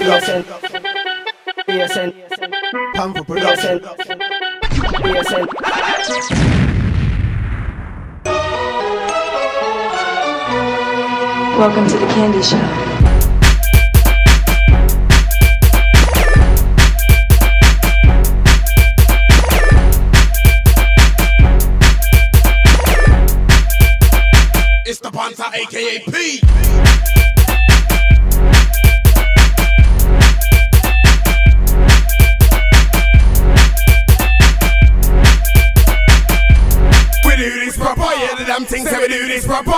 production. BSN. Pantha production. BSN. Welcome to the Candy Show. It's the Pantha, aka P. We do this proper, yeah, the damn thing say we do this proper.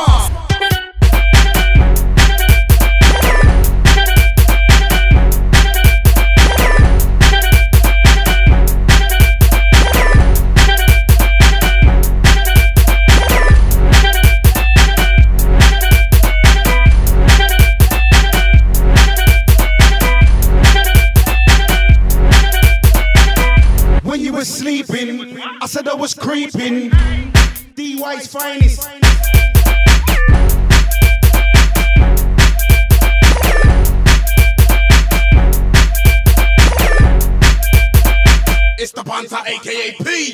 Sleeping, I said I was creeping. DY's finest. It's the Pantha, aka P.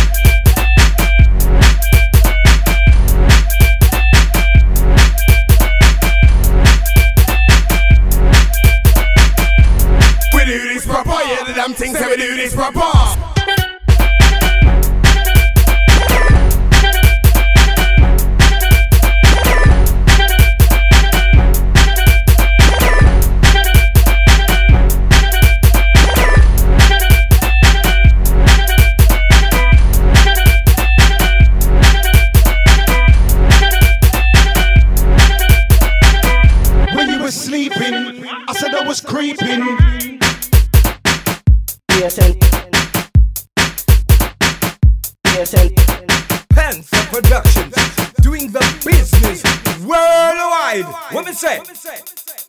We do this proper, yeah, the damn thing say we do this proper. Sleeping, I said I was creeping. BSN. BSN. Pantha Productions, doing the business worldwide. What me say?